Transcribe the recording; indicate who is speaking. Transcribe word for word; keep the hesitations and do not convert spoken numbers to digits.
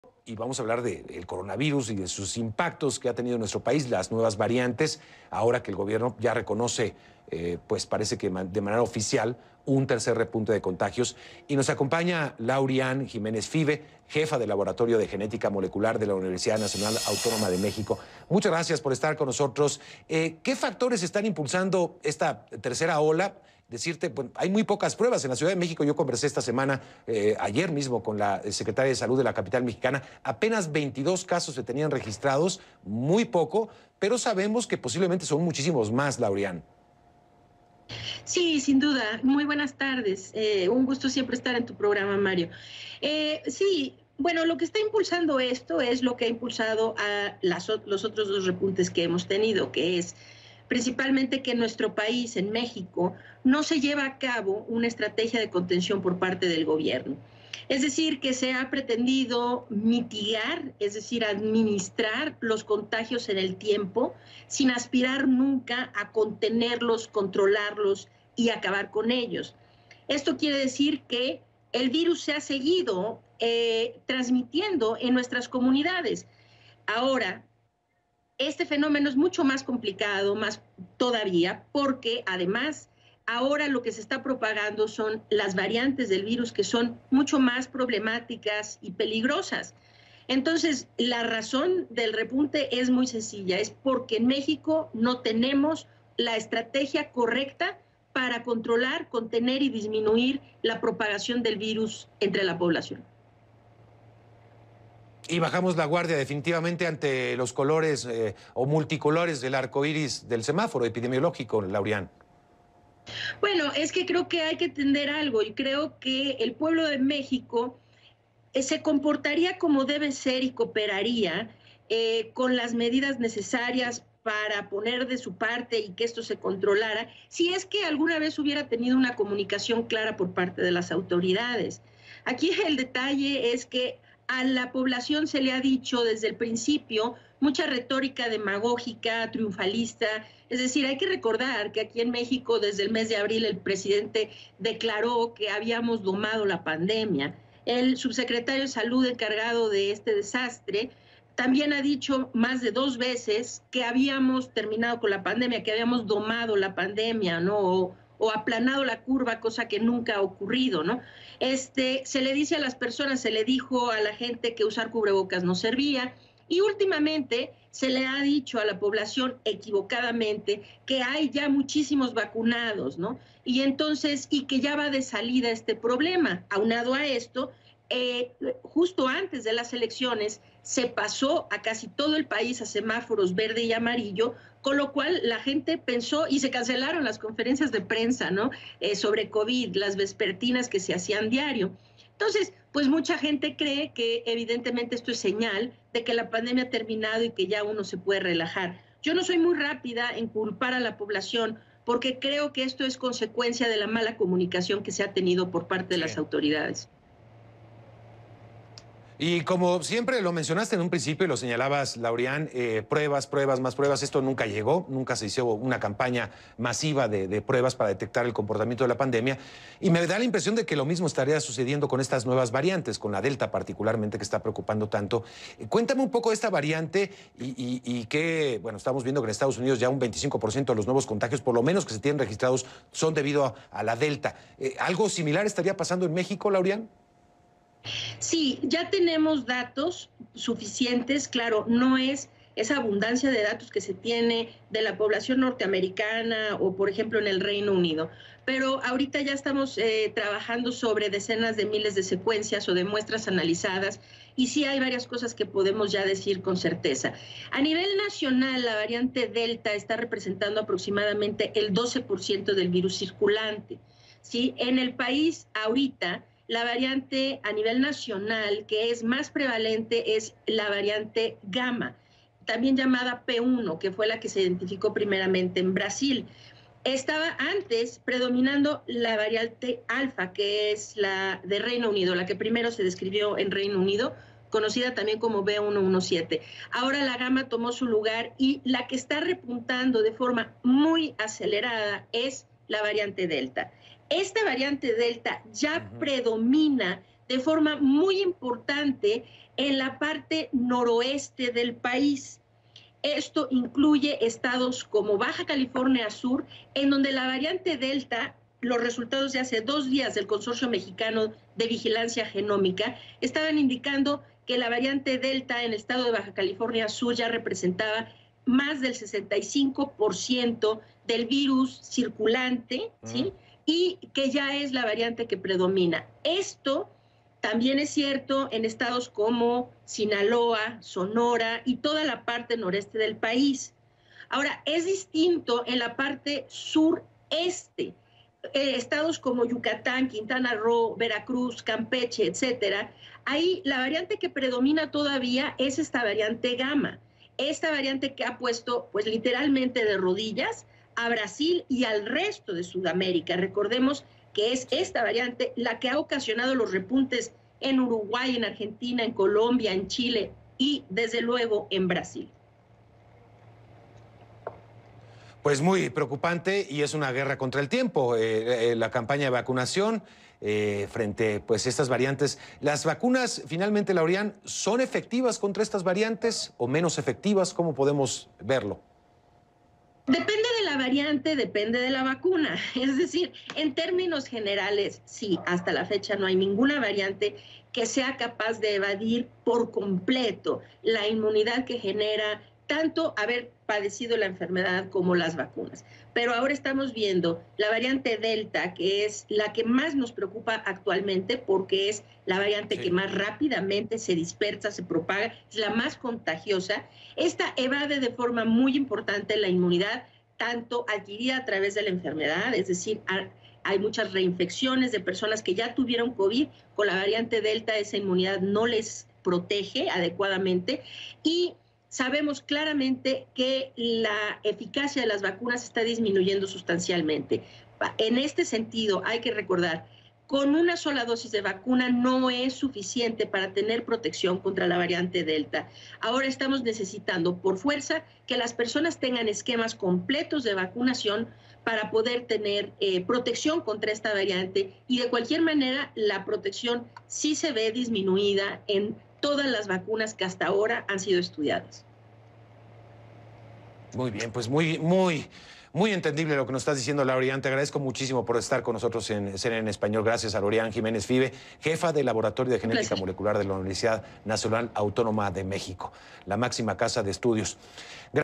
Speaker 1: Y vamos a hablar del coronavirus y de sus impactos que ha tenido en nuestro país, las nuevas variantes, ahora que el gobierno ya reconoce, eh, pues parece que de manera oficial, un tercer repunte de contagios. Y nos acompaña Laurian Jiménez Five, jefa del Laboratorio de Genética Molecular de la Universidad Nacional Autónoma de México. Muchas gracias por estar con nosotros. Eh, ¿Qué factores están impulsando esta tercera ola? Decirte, bueno, hay muy pocas pruebas en la Ciudad de México. Yo conversé esta semana, eh, ayer mismo, con la secretaria de Salud de la capital mexicana. Apenas veintidós casos se tenían registrados, muy poco, pero sabemos que posiblemente son muchísimos más, Laurian.
Speaker 2: Sí, sin duda. Muy buenas tardes. Eh, un gusto siempre estar en tu programa, Mario. Eh, sí, bueno, lo que está impulsando esto es lo que ha impulsado a las, los otros dos repuntes que hemos tenido, que es principalmente que en nuestro país, en México, no se lleva a cabo una estrategia de contención por parte del gobierno. Es decir, que se ha pretendido mitigar, es decir, administrar los contagios en el tiempo, sin aspirar nunca a contenerlos, controlarlos y acabar con ellos. Esto quiere decir que el virus se ha seguido eh, transmitiendo en nuestras comunidades. Ahora, este fenómeno es mucho más complicado, más todavía, porque además ahora lo que se está propagando son las variantes del virus que son mucho más problemáticas y peligrosas. Entonces, la razón del repunte es muy sencilla, es porque en México no tenemos la estrategia correcta para controlar, contener y disminuir la propagación del virus entre la población.
Speaker 1: Y bajamos la guardia definitivamente ante los colores eh, o multicolores del arco iris del semáforo epidemiológico, Laurian.
Speaker 2: Bueno, es que creo que hay que entender algo y creo que el pueblo de México eh, se comportaría como debe ser y cooperaría eh, con las medidas necesarias para poner de su parte y que esto se controlara, si es que alguna vez hubiera tenido una comunicación clara por parte de las autoridades. Aquí el detalle es que a la población se le ha dicho desde el principio mucha retórica demagógica, triunfalista. Es decir, hay que recordar que aquí en México desde el mes de abril el presidente declaró que habíamos domado la pandemia. El subsecretario de Salud encargado de este desastre también ha dicho más de dos veces que habíamos terminado con la pandemia, que habíamos domado la pandemia, ¿no? O, o aplanado la curva, cosa que nunca ha ocurrido, ¿no? Este, se le dice a las personas, se le dijo a la gente que usar cubrebocas no servía, y últimamente se le ha dicho a la población equivocadamente que hay ya muchísimos vacunados, ¿no? Y entonces, y que ya va de salida este problema. Aunado a esto, eh, justo antes de las elecciones se pasó a casi todo el país a semáforos verde y amarillo, con lo cual la gente pensó y se cancelaron las conferencias de prensa, ¿no? Eh, sobre COVID, las vespertinas que se hacían diario. Entonces, pues mucha gente cree que evidentemente esto es señal de que la pandemia ha terminado y que ya uno se puede relajar. Yo no soy muy rápida en culpar a la población porque creo que esto es consecuencia de la mala comunicación que se ha tenido por parte de las autoridades.
Speaker 1: Y como siempre lo mencionaste en un principio y lo señalabas, Laurian, eh, pruebas, pruebas, más pruebas. Esto nunca llegó, nunca se hizo una campaña masiva de, de pruebas para detectar el comportamiento de la pandemia. Y me da la impresión de que lo mismo estaría sucediendo con estas nuevas variantes, con la Delta particularmente, que está preocupando tanto. Eh, cuéntame un poco de esta variante y, y, y que, bueno, estamos viendo que en Estados Unidos ya un veinticinco por ciento de los nuevos contagios, por lo menos que se tienen registrados, son debido a, a la Delta. Eh, ¿Algo similar estaría pasando en México, Laurian?
Speaker 2: Sí, ya tenemos datos suficientes, claro, no es esa abundancia de datos que se tiene de la población norteamericana o, por ejemplo, en el Reino Unido, pero ahorita ya estamos eh, trabajando sobre decenas de miles de secuencias o de muestras analizadas y sí hay varias cosas que podemos ya decir con certeza. A nivel nacional, la variante Delta está representando aproximadamente el doce por ciento del virus circulante, ¿sí? En el país ahorita, la variante a nivel nacional que es más prevalente es la variante Gamma, también llamada P uno, que fue la que se identificó primeramente en Brasil. Estaba antes predominando la variante Alfa, que es la de Reino Unido, la que primero se describió en Reino Unido, conocida también como B uno uno siete. Ahora la Gamma tomó su lugar y la que está repuntando de forma muy acelerada es la variante Delta. Esta variante Delta ya uh-huh. predomina de forma muy importante en la parte noroeste del país. Esto incluye estados como Baja California Sur, en donde la variante Delta, los resultados de hace dos días del Consorcio Mexicano de Vigilancia Genómica, estaban indicando que la variante Delta en el estado de Baja California Sur ya representaba más del sesenta y cinco por ciento del virus circulante, ¿sí? Y que ya es la variante que predomina. Esto también es cierto en estados como Sinaloa, Sonora y toda la parte noreste del país. Ahora, es distinto en la parte sureste. Eh, estados como Yucatán, Quintana Roo, Veracruz, Campeche, etcétera. Ahí la variante que predomina todavía es esta variante Gamma. Esta variante que ha puesto, pues literalmente de rodillas a Brasil y al resto de Sudamérica. Recordemos que es esta variante la que ha ocasionado los repuntes en Uruguay, en Argentina, en Colombia, en Chile y, desde luego, en Brasil.
Speaker 1: Pues muy preocupante y es una guerra contra el tiempo. Eh, eh, la campaña de vacunación eh, frente pues, a estas variantes. ¿Las vacunas, finalmente, Laurian, son efectivas contra estas variantes o menos efectivas? ¿Cómo podemos verlo?
Speaker 2: Depende de la variante, depende de la vacuna. Es decir, en términos generales, sí, hasta la fecha no hay ninguna variante que sea capaz de evadir por completo la inmunidad que genera tanto haber padecido la enfermedad como las vacunas. Pero ahora estamos viendo la variante Delta, que es la que más nos preocupa actualmente porque es la variante sí. que más rápidamente se dispersa, se propaga, es la más contagiosa. Esta evade de forma muy importante la inmunidad, tanto adquirida a través de la enfermedad, es decir, hay muchas reinfecciones de personas que ya tuvieron COVID, con la variante Delta esa inmunidad no les protege adecuadamente y sabemos claramente que la eficacia de las vacunas está disminuyendo sustancialmente. En este sentido, hay que recordar, con una sola dosis de vacuna no es suficiente para tener protección contra la variante Delta. Ahora estamos necesitando, por fuerza, que las personas tengan esquemas completos de vacunación para poder tener eh, protección contra esta variante y de cualquier manera la protección sí se ve disminuida en todas las vacunas que hasta ahora han sido estudiadas.
Speaker 1: Muy bien, pues muy, muy, muy entendible lo que nos estás diciendo, Laurian. Te agradezco muchísimo por estar con nosotros en C N N en Español. Gracias a Laurian Jiménez Fibe, jefa del Laboratorio de Genética Molecular de la Universidad Nacional Autónoma de México, la máxima casa de estudios.